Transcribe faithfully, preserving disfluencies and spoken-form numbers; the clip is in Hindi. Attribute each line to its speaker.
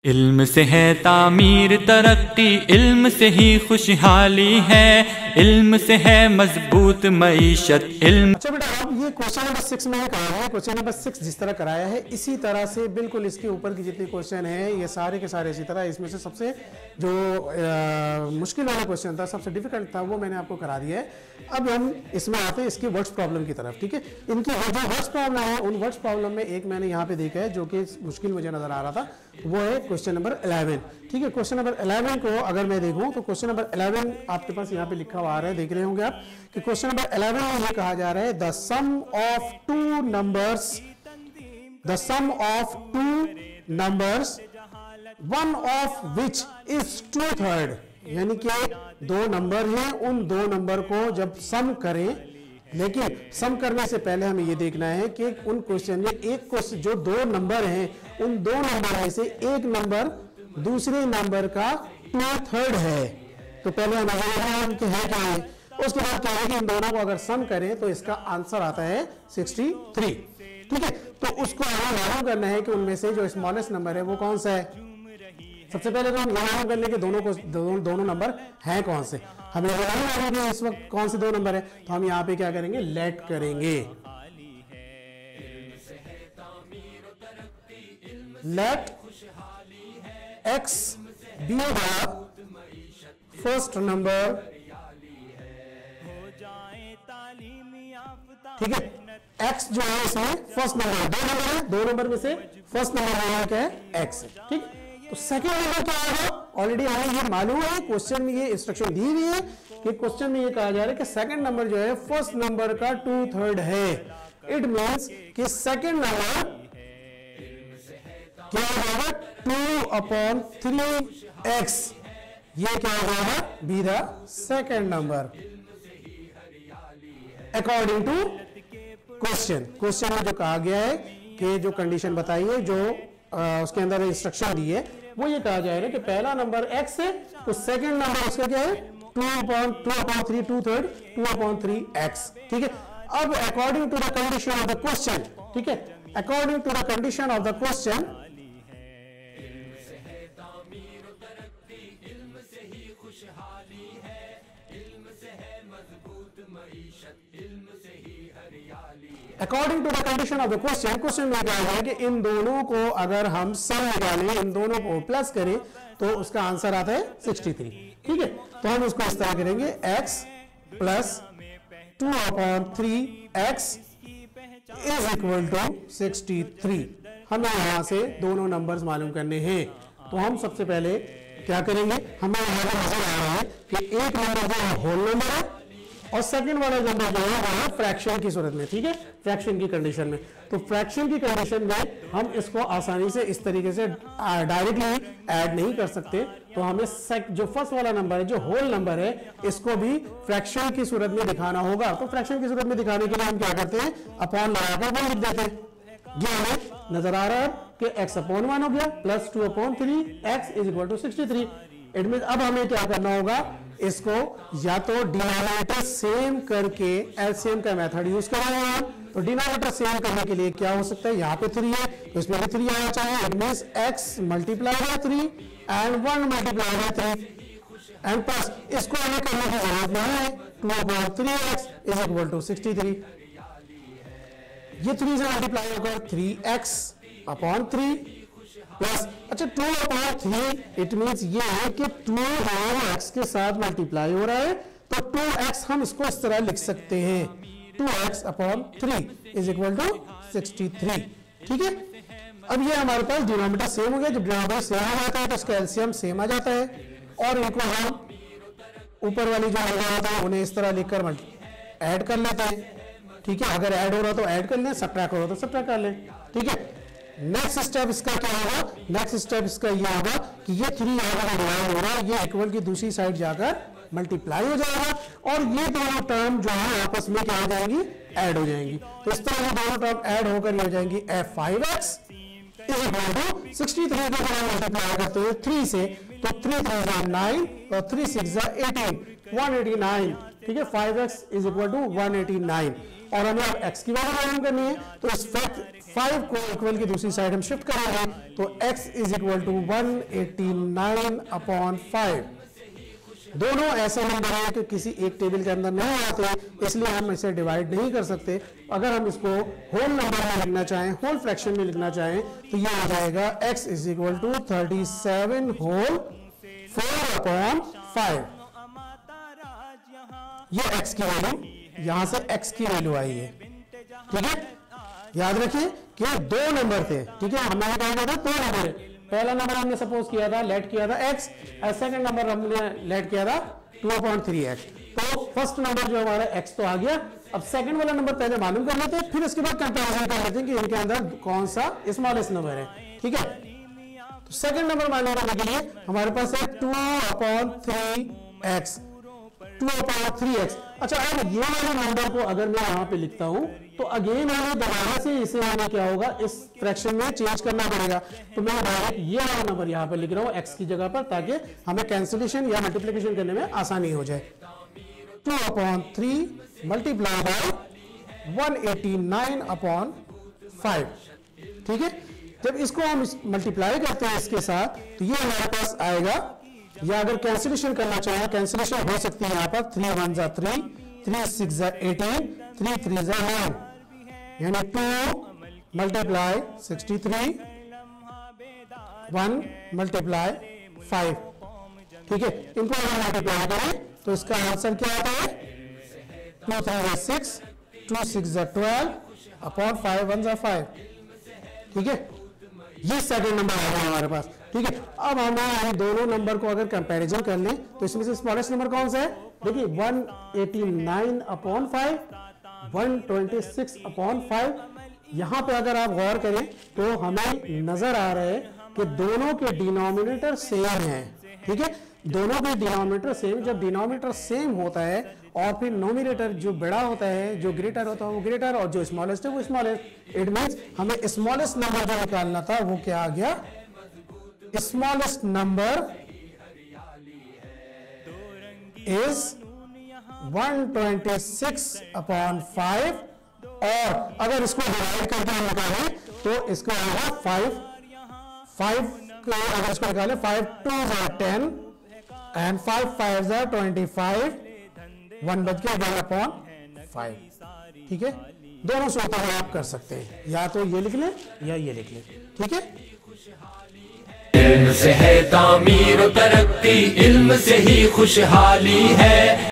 Speaker 1: इल्म से है तामीर तरक्की, इल्म से ही खुशहाली है, इल्म से है मजबूत मईशत। इल्म।
Speaker 2: अच्छा बेटा, अब ये क्वेश्चन नंबर सिक्स में कराया है। क्वेश्चन नंबर सिक्स जिस तरह कराया है इसी तरह से बिल्कुल इसके ऊपर की जितने क्वेश्चन है ये सारे के सारे इसी तरह। इसमें से सबसे जो आ, मुश्किल वाला क्वेश्चन था, सबसे डिफिकल्ट था, वो मैंने आपको करा दिया है। अब हम इसमें आते हैं इसकी वर्ड्स प्रॉब्लम की तरफ। ठीक है, इनकी जो वर्ड्स प्रॉब्लम है उन वर्ड्स प्रॉब्लम में एक मैंने यहाँ पे देखा है जो कि मुश्किल मुझे नजर आ रहा था, वो है क्वेश्चन नंबर इलेवन। ठीक है, क्वेश्चन नंबर इलेवन को अगर मैं देखूं तो क्वेश्चन नंबर इलेवन आपके पास यहाँ पे लिखा हुआ आ रहा है, देख रहे होंगे आप कि क्वेश्चन नंबर इलेवन में ये कहा जा रहा है the sum of two numbers the sum of two numbers one of which is two third. यानी कि दो नंबर हैं, उन दो नंबर को जब सम करें, लेकिन सम करने से पहले हमें यह देखना है कि उन क्वेश्चन में एक क्वेश्चन जो दो नंबर हैं उन दो नंबर में से एक नंबर दूसरे नंबर का टू थर्ड है। तो पहले हम है क्या है, उसके बाद क्या है कि इन दोनों को अगर सम करें तो इसका आंसर आता है सिक्सटी थ्री। ठीक है, तो उसको हमें मालूम करना है कि उनमें से जो स्मॉलेस्ट नंबर है वो कौन सा है। सबसे पहले तो हम मालूम कर लें कि दोनों को दोनों, दोनों नंबर हैं कौन से। हमें मालूम है इस वक्त कौन से दो नंबर है, तो हम यहाँ पे क्या करेंगे, लेट करेंगे। Let x be the first number. ठीक है, x जो है इसमें फर्स्ट नंबर है, दो नंबर है, दो नंबर में से फर्स्ट नंबर क्या है, x है। ठीक, तो सेकंड नंबर क्या होगा, ऑलरेडी हमें ये मालूम है, क्वेश्चन में ये इंस्ट्रक्शन दी हुई है कि क्वेश्चन में ये कहा जा रहा है कि सेकंड नंबर जो है फर्स्ट नंबर का टू थर्ड है। इट मींस कि सेकंड नंबर क्या होगा, टू अपॉन थ्री एक्स। ये क्या होगा, be the second number according to question. Question में जो कहा गया है कि जो कंडीशन बताई है, जो आ, उसके अंदर इंस्ट्रक्शन दी है, वो ये कहा जाएगा कि पहला नंबर x है तो सेकंड नंबर उसका क्या है, two upon two upon three two third two upon three x. ठीक है, अब according to the condition of the question, ठीक है, according to the condition of the question according to the condition of the question, question में कहा है कि इन दोनों को अगर हम सम निकालें, इन दोनों को प्लस करें तो उसका आंसर आता है सिक्सटी थ्री। ठीक है, तो हम उसको इस तरह करेंगे, x plus two upon three x is equal to sixty three. हमें यहां से दोनों नंबर्स मालूम करने हैं, तो हम सबसे पहले क्या करेंगे, हमें यहां पर नजर आ रहा है कि एक नंबर जो है होल नंबर है और सेकंड वाला नंबर जो है वहां फ्रैक्शन की सूरत में। ठीक है, फ्रैक्शन की कंडीशन में, तो फ्रैक्शन की कंडीशन में हम इसको आसानी से इस तरीके से डायरेक्टली ऐड नहीं कर सकते, तो हमें जो फर्स्ट वाला नंबर है, जो होल नंबर है, इसको भी फ्रैक्शन की सूरत में दिखाना होगा। तो फ्रैक्शन की सूरत में दिखाने के लिए हम क्या करते हैं, अपॉन लगाकर वन लिख देते हैं। ये हमें नजर आ रहा है कि x अपॉन वन हो गया plus two upon three x is equal to sixty three. It mean अब हमें क्या करना होगा, इसको या तो डिनोमिनेटर सेम करके एलसीएम का मेथड यूज करेंगे। तो डिनोमिनेटर सेम करने के लिए क्या हो सकता है, यहाँ पे थ्री है तो इसमें भी थ्री आना चाहिए। It means x multiply by three and one multiply by three and plus इसको हमें करने की जरूरत नहीं है, two upon three x is equal to sixty three. ये थ्री से मल्टीप्लाई होगा three x upon three plus, अच्छा two upon three, it means ये है कि टू एक्स के साथ मल्टीप्लाई हो रहा है, तो टू एक्स हम इसको इस तरह लिख सकते हैं, two x upon three is equal to sixty three. ठीक है, अब ये हमारे पास डिनोमिनेटर सेम हो गया। जब डिनोमिनेटर सेम आ जाता है तो इसका एलसीएम सेम आ जाता है, और इनको हम ऊपर वाली जो नंबर होता है उन्हें इस तरह लिखकर ऐड कर लेते हैं। ठीक है, अगर ऐड हो रहा तो ऐड कर लें, सब्ट्रैक्ट हो रहा तो सब्ट्रैक्ट कर लें। ठीक है, नेक्स्ट स्टेप इसका क्या होगा, नेक्स्ट स्टेप इसका ये होगा कि ये थ्री यहाँ डिवाइड हो रहा है, ये इक्वल की दूसरी साइड जाकर मल्टीप्लाई हो जाएगा और ये दोनों टर्म जो है आपस में क्या हो जाएंगी, ऐड हो जाएंगी। तो इस तरह ये दोनों टर्म ऐड होकर ये हो जाएंगी F five x is equal to sixty three को मल्टीप्लाई करते हुए थ्री से, तो थ्री थ्री जा नाइन और थ्री सिक्स जा एटीन, वन एटी नाइन। ठीक है, five x is equal to one eighty nine और हमें अब x की वैल्यू मालूम करनी है, तो इस फैक्ट फाइव को इक्वल की दूसरी साइड हम शिफ्ट करेंगे, तो x is equal to one eighty nine upon five. दोनों ऐसे नंबर हैं कि किसी एक टेबल के अंदर नहीं आते, इसलिए हम इसे डिवाइड नहीं कर सकते। अगर हम इसको होल नंबर में लिखना चाहें, होल फ्रैक्शन में लिखना चाहें, तो ये हो जाएगा x is equal to thirty seven whole four upon five. ये x की वैल्यू, यहां से x की वैल्यू आई है, ठीक है। याद रखिए कि दो नंबर थे, ठीक है, हमें कहा गया था दो नंबर है। पहला नंबर हमने सपोज किया था, लेट किया था x, और सेकंड नंबर हमने लेट किया था टू अपॉइंट थ्री एक्स। तो फर्स्ट नंबर जो हमारा x तो आ गया। अब सेकंड वाला नंबर पहले मालूम कर लेते हैं, फिर उसके बाद कंपैरिजन कर लेते हैं कि इनके अंदर कौन सा स्मॉलेस्ट नंबर है, ठीक है। तो सेकंड नंबर मालूम करने के लिए हमारे पास है two upon three x, two upon three x. अच्छा, अब ये वाले नंबर को अगर मैं यहाँ पे लिखता हूं, तो अगेन हमें दोबारा से इसे हमें क्या होगा, इस फ्रैक्शन में चेंज करना पड़ेगा। तो मैं डायरेक्ट ये वाला नंबर यहाँ पे लिख रहा हूँ x की जगह पर, ताकि हमें कैंसिलेशन या मल्टीप्लिकेशन करने में आसानी हो जाए। Two upon three multiply by one eighty nine upon five, ठीक है। जब इसको हम मल्टीप्लाई करते हैं इसके साथ, तो ये हमारे पास आएगा, या अगर कैंसिलेशन करना चाहें, कैंसिलेशन हो सकती है यहाँ पर, थ्री वन जा थ्री, थ्री सिक्स जा एटीन, थ्री थ्री जा नाइन, यानी two multiply sixty three, one multiply five, ठीक है। इनको अगर मल्टीप्लाई करें तो इसका आंसर क्या आता है, टू थ्री जा सिक्स, टू सिक्स जा ट्वेल्व अपॉन फाइव वन जा फाइव, ठीक है। ये सेकंड नंबर आ गया हमारे पास, ठीक है। अब हम हम दोनों नंबर को अगर कंपैरिजन कर लें, तो इसमें से स्मॉलेस्ट नंबर कौन सा है, देखिए one eighty nine upon five, one twenty six upon five. यहां पे अगर आप गौर करें तो हमें नजर आ रहा है कि दोनों के डिनोमिनेटर सेम है, ठीक है। दोनों के डिनोमिनेटर सेम, जब डिनोमिनेटर सेम होता है और फिर नोमिनेटर जो बड़ा होता है, जो ग्रेटर होता है वो ग्रेटर, और जो स्मॉलेस्ट है वो स्मॉलेस्ट। इट मींस हमें स्मॉलेस्ट नंबर जो निकालना था वो क्या आ गया, smallest number is one twenty six upon five, और अगर इसको डिवाइड करके हम निकालें तो इसको आएगा फाइव, फाइव को अगर इसको निकालें, फाइव टू जा टेन एंड फाइव फाइव जा ट्वेंटी फाइव, वन बच गया वन अपॉन फाइव, ठीक है। दोनों सूत्रों में आप कर सकते हैं, या तो ये लिख लें या ये लिख लें, ठीक है।
Speaker 1: इल्म से है तामीर तरक्की, इल्म से ही खुशहाली है।